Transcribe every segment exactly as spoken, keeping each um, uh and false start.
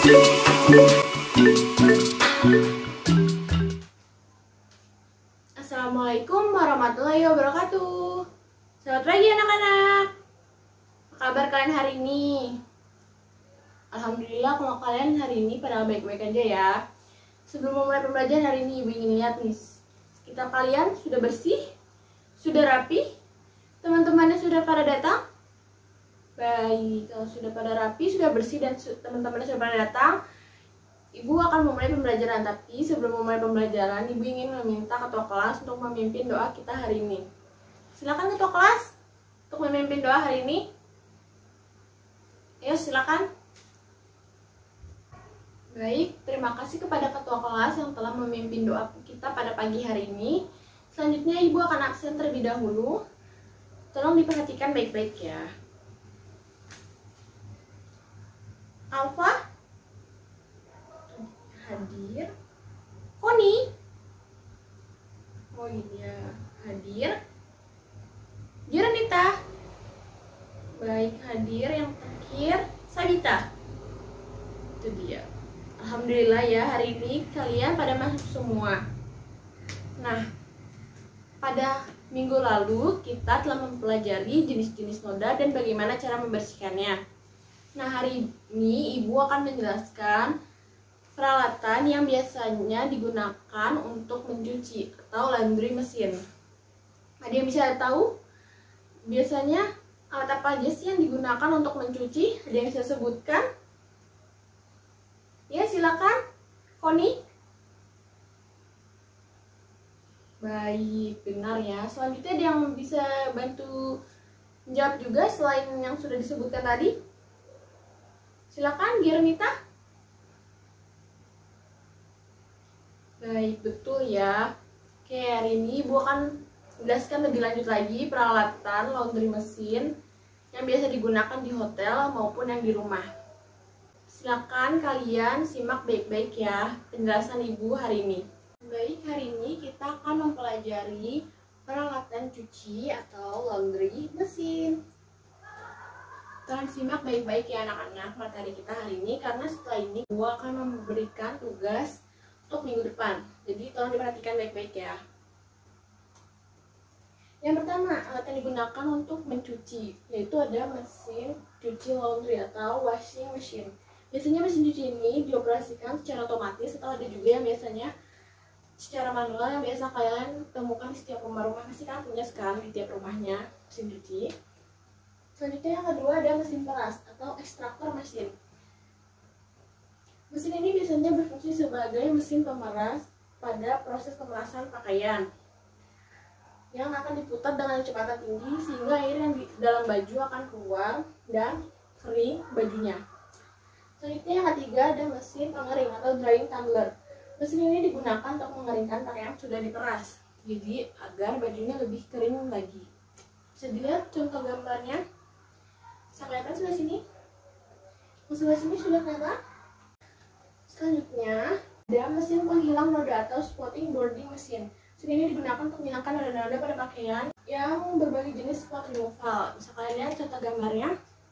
Assalamualaikum warahmatullahi wabarakatuh. Selamat pagi anak-anak. Apa kabar kalian hari ini? Alhamdulillah kalau kalian hari ini pada baik-baik aja ya. Sebelum memulai pembelajaran hari ini, Ibu ingin lihat nih, sekitar kalian sudah bersih? Sudah rapi? Teman-temannya sudah pada datang? Baik, kalau sudah pada rapi, sudah bersih dan teman-temannya sudah pada datang, Ibu akan memulai pembelajaran. Tapi sebelum memulai pembelajaran, Ibu ingin meminta ketua kelas untuk memimpin doa kita hari ini. Silakan ketua kelas untuk memimpin doa hari ini. Ayo silakan. Baik, terima kasih kepada ketua kelas yang telah memimpin doa kita pada pagi hari ini. Selanjutnya Ibu akan absen terlebih dahulu. Tolong diperhatikan baik-baik ya. Alfa hadir. Koni, oh iya, hadir. Giranita, baik, hadir. Yang terakhir Sabita, itu dia. Alhamdulillah ya, hari ini kalian pada masuk semua. Nah, pada minggu lalu kita telah mempelajari jenis-jenis noda dan bagaimana cara membersihkannya. Nah, hari ini Ibu akan menjelaskan peralatan yang biasanya digunakan untuk mencuci atau laundry mesin. Ada yang bisa tahu biasanya alat apa aja sih yang digunakan untuk mencuci? Ada yang bisa sebutkan? Ya, silakan, Koni. Baik, benar ya. Selanjutnya ada yang bisa bantu menjawab juga selain yang sudah disebutkan tadi? Silakan, Giranita. Baik, betul ya. Oke, hari ini Ibu akan menjelaskan lebih lanjut lagi peralatan laundry mesin yang biasa digunakan di hotel maupun yang di rumah. Silakan kalian simak baik-baik ya penjelasan Ibu hari ini. Baik, hari ini kita akan mempelajari peralatan cuci atau laundry mesin. Kalian simak baik-baik ya anak-anak materi kita hari ini, karena setelah ini Ibu akan memberikan tugas untuk minggu depan. Jadi tolong diperhatikan baik-baik ya. Yang pertama, alat yang digunakan untuk mencuci, yaitu ada mesin cuci laundry atau washing machine. Biasanya mesin cuci ini dioperasikan secara otomatis, atau ada juga yang biasanya secara manual yang biasa kalian temukan di setiap rumah-rumah. Pasti kan punya sekali di tiap rumahnya mesin cuci. Selanjutnya yang kedua ada mesin peras atau ekstraktor mesin. Mesin ini biasanya berfungsi sebagai mesin pemeras pada proses pemerasan pakaian yang akan diputar dengan kecepatan tinggi sehingga air yang di dalam baju akan keluar dan kering bajunya. Selanjutnya yang ketiga ada mesin pengering atau drying tumbler. Mesin ini digunakan untuk mengeringkan pakaian yang sudah diperas, jadi agar bajunya lebih kering lagi. Bisa dilihat contoh gambarnya. Bisa kelihatan sebelah sini? Sebelah sini sudah kelihatan? Selanjutnya ada mesin penghilang noda atau spotting boarding mesin. Mesin ini digunakan untuk menghilangkan noda-noda pada pakaian yang berbagai jenis spot removal. Bisa kalian lihat contoh gambarnya.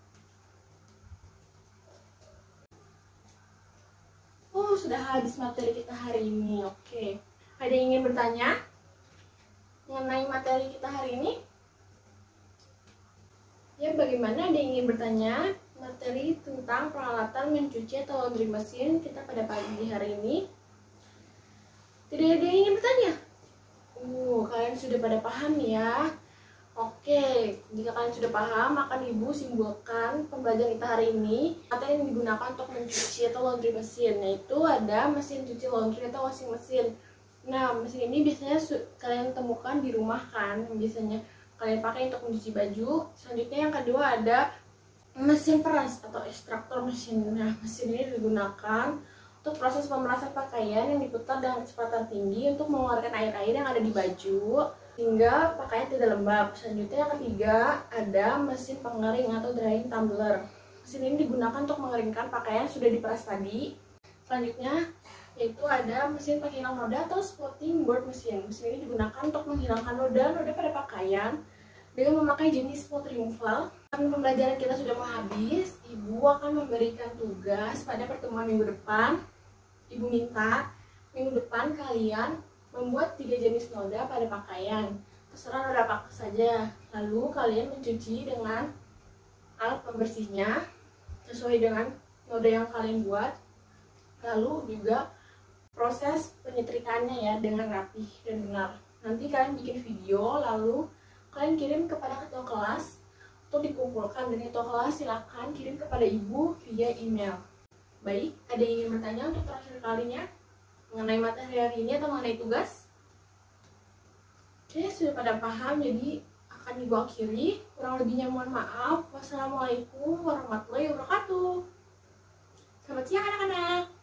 Oh, sudah habis materi kita hari ini. Oke, ada yang ingin bertanya mengenai materi kita hari ini? Ya, bagaimana ada yang ingin bertanya materi tentang peralatan mencuci atau laundry mesin kita pada pagi hari ini? Tidak ada yang ingin bertanya? Uh, kalian sudah pada paham ya? Oke, jika kalian sudah paham, akan Ibu simpulkan pembelajaran kita hari ini. Materi yang digunakan untuk mencuci atau laundry mesin, yaitu ada mesin cuci laundry atau washing mesin. Nah, mesin ini biasanya kalian temukan di rumah kan, biasanya kalian pakai untuk mencuci baju. Selanjutnya yang kedua ada mesin peras atau ekstraktor mesin. Nah, mesin ini digunakan untuk proses pemerasan pakaian yang diputar dengan kecepatan tinggi untuk mengeluarkan air-air yang ada di baju hingga pakaian tidak lembab. Selanjutnya yang ketiga ada mesin pengering atau drying tumbler. Mesin ini digunakan untuk mengeringkan pakaian yang sudah diperas tadi. Selanjutnya yaitu ada mesin penghilang noda atau spotting board mesin. Mesin ini digunakan untuk menghilangkan noda-noda pada pakaian dengan memakai jenis spot removal Karena pembelajaran kita sudah mau habis, Ibu akan memberikan tugas pada pertemuan minggu depan. Ibu minta minggu depan kalian membuat tiga jenis noda pada pakaian. Terserah noda apa saja. Lalu kalian mencuci dengan alat pembersihnya sesuai dengan noda yang kalian buat. Lalu juga proses penyetrikannya ya dengan rapih dan benar. Nanti kalian bikin video, lalu kalian kirim kepada ketua kelas untuk dikumpulkan, dan ketua kelas silakan kirim kepada ibu via email. Baik, ada yang ingin bertanya untuk terakhir kalinya mengenai materi hari ini atau mengenai tugas? Oke, sudah pada paham, jadi akan ibu akhiri. Kurang lebihnya mohon maaf. Wassalamualaikum warahmatullahi wabarakatuh. Selamat siang anak-anak.